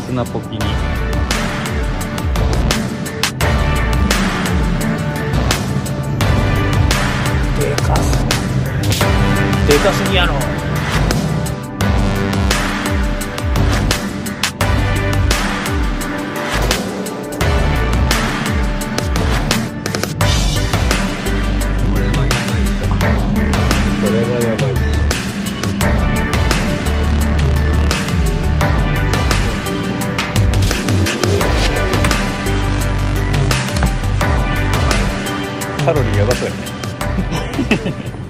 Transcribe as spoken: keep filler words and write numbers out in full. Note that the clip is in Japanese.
砂ポキにでかすでかすぎやろ。これはやばい。カロリーやばそうやね。